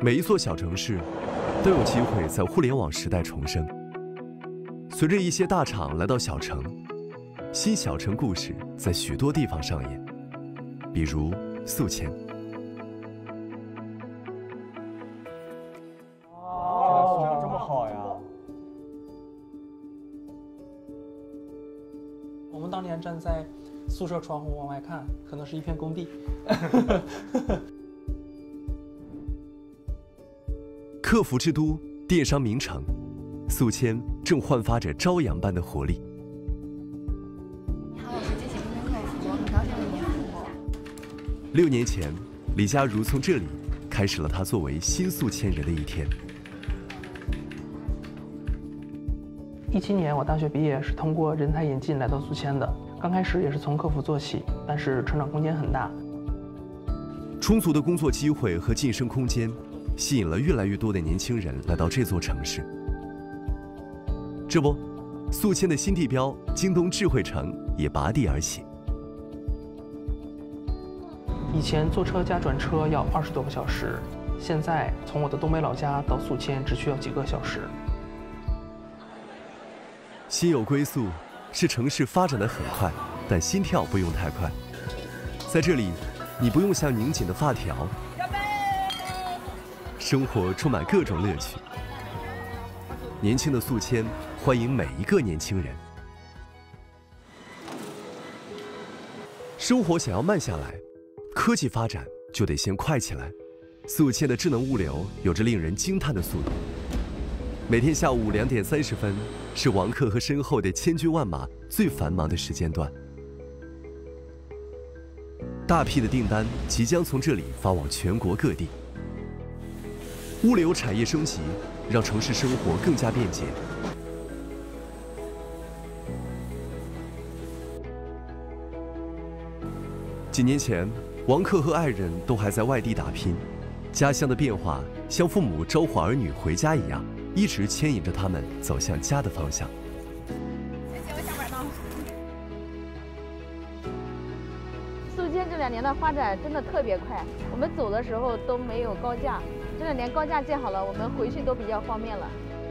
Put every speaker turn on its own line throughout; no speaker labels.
每一座小城市都有机会在互联网时代重生。随着一些大厂来到小城，新小城故事在许多地方上演，比如宿迁。
哦，这么好呀！
我们当年站在宿舍窗户往外看，可能是一片工地。
客服之都，电商名城，宿迁正焕发着朝阳般的活力。
你好，我是机器人客服，很高兴为您服务。
6年前，李佳如从这里开始了她作为新宿迁人的一天。
17年，我大学毕业是通过人才引进来到宿迁的。刚开始也是从客服做起，但是成长空间很大。
充足的工作机会和晋升空间，吸引了越来越多的年轻人来到这座城市。这不，宿迁的新地标京东智慧城也拔地而起。
以前坐车加转车要20多个小时，现在从我的东北老家到宿迁只需要几个小时。
心有归宿是城市发展的很快，但心跳不用太快。在这里，你不用像拧紧的发条，生活充满各种乐趣。年轻的宿迁欢迎每一个年轻人。生活想要慢下来，科技发展就得先快起来。宿迁的智能物流有着令人惊叹的速度。每天下午2点30分是王客和身后的千军万马最繁忙的时间段。大批的订单即将从这里发往全国各地。物流产业升级，让城市生活更加便捷。几年前，王克和爱人都还在外地打拼，家乡的变化像父母招呼儿女回家一样，一直牵引着他们走向家的方向。
谢谢，我下班了。
宿迁这2年的发展真的特别快，我们走的时候都没有高架，这2年高架建好了，我们回去都比较方便了。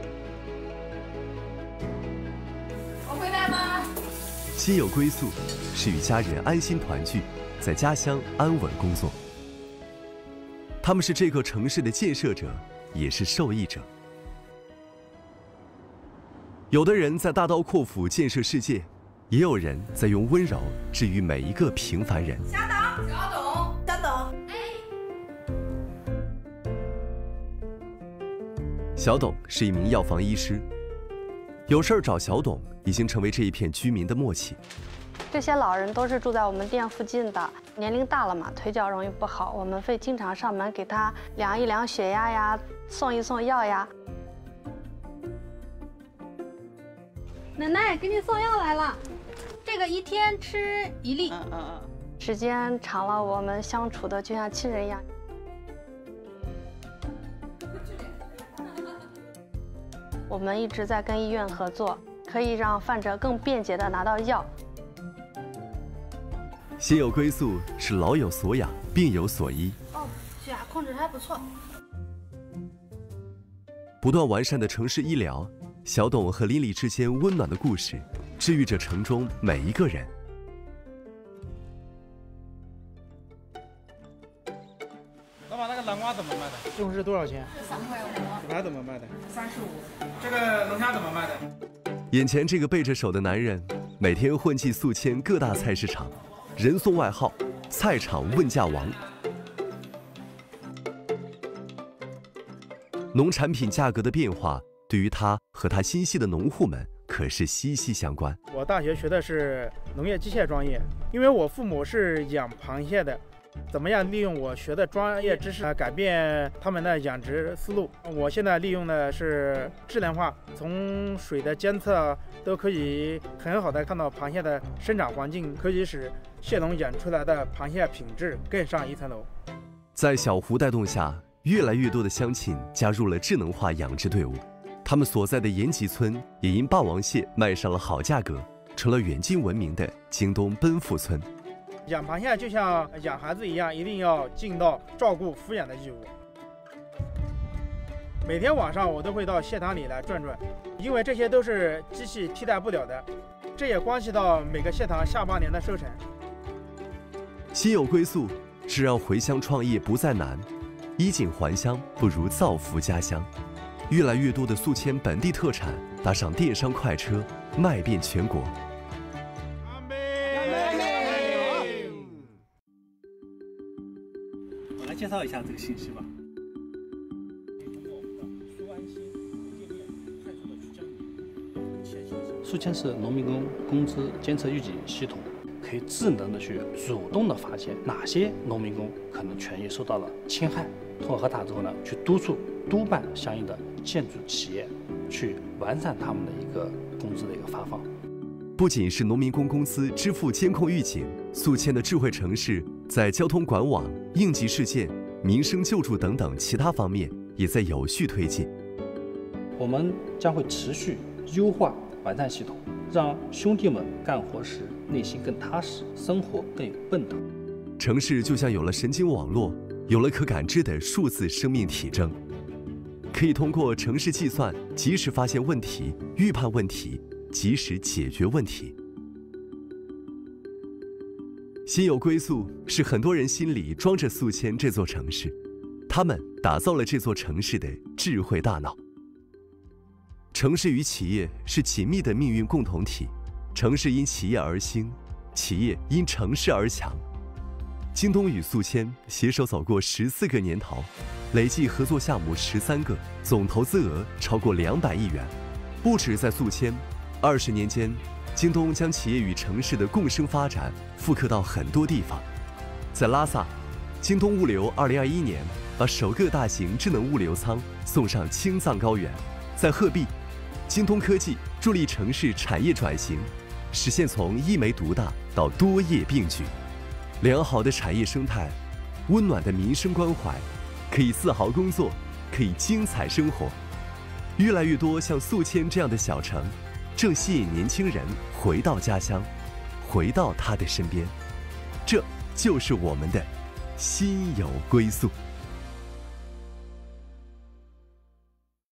我回来了。
心有归宿，是与家人安心团聚，在家乡安稳工作。他们是这个城市的建设者，也是受益者。有的人在大刀阔斧建设世界，也有人在用温柔治愈每一个平凡人。
小董，小董，小董，
小董是一名药房医师，有事儿找小董已经成为这一片居民的默契。
这些老人都是住在我们店附近的，年龄大了嘛，腿脚容易不好，我们会经常上门给他量一量血压呀，送一送药呀。
奶奶，给你送药来了，这个1天吃1粒。
时间长了，我们相处的就像亲人一样。我们一直在跟医院合作，可以让患者更便捷地拿到药。
心有归宿是老有所养，病有所医。
哦，血压控制还不错。
不断完善的城市医疗，小董和邻里之间温暖的故事，治愈着城中每一个人。
老板，那个南瓜怎么卖的？西红柿多少钱
3块5。
小排怎么卖的
35。
这个龙虾怎么卖的？
眼前这个背着手的男人，每天混迹宿迁各大菜市场，人送外号“菜场问价王”。农产品价格的变化，对于他和他心系的农户们可是息息相关。
我大学学的是农业机械专业，因为我父母是养螃蟹的，怎么样利用我学的专业知识改变他们的养殖思路？我现在利用的是智能化，从水的监测都可以很好的看到螃蟹的生长环境，可以使蟹农养出来的螃蟹品质更上一层楼。
在小胡带动下，越来越多的乡亲加入了智能化养殖队伍，他们所在的延吉村也因霸王蟹卖上了好价格，成了远近闻名的京东奔富村。
养螃蟹就像养孩子一样，一定要尽到照顾、抚养的义务。 每天晚上我都会到蟹塘里来转转，因为这些都是机器替代不了的，这也关系到每个蟹塘下半年的收成。
心有归宿是让回乡创业不再难，衣锦还乡不如造福家乡。越来越多的宿迁本地特产搭上电商快车，卖遍全国。
我来介绍一下这个信息吧。宿迁是农民工工资监测预警系统，可以智能的去主动的发现哪些农民工可能权益受到了侵害。通过核查之后呢，去督办相应的建筑企业，去完善他们的一个工资的一个发放。
不仅是农民工工资支付监控预警，宿迁的智慧城市在交通管网、应急事件、民生救助等等其他方面也在有序推进。
我们将会持续优化完善系统，让兄弟们干活时内心更踏实，生活更有奔头。
城市就像有了神经网络，有了可感知的数字生命体征，可以通过城市计算及时发现问题、预判问题、及时解决问题。心有归宿是很多人心里装着宿迁这座城市，他们打造了这座城市的智慧大脑。城市与企业是紧密的命运共同体，城市因企业而兴，企业因城市而强。京东与宿迁携手走过14个年头，累计合作项目13个，总投资额超过200亿元。不止在宿迁，20年间，京东将企业与城市的共生发展复刻到很多地方。在拉萨，京东物流2021年把首个大型智能物流仓送上青藏高原。在鹤壁，京东科技助力城市产业转型，实现从一煤独大到多业并举。良好的产业生态，温暖的民生关怀，可以自豪工作，可以精彩生活。越来越多像宿迁这样的小城，正吸引年轻人回到家乡，回到他的身边。这就是我们的心有归宿。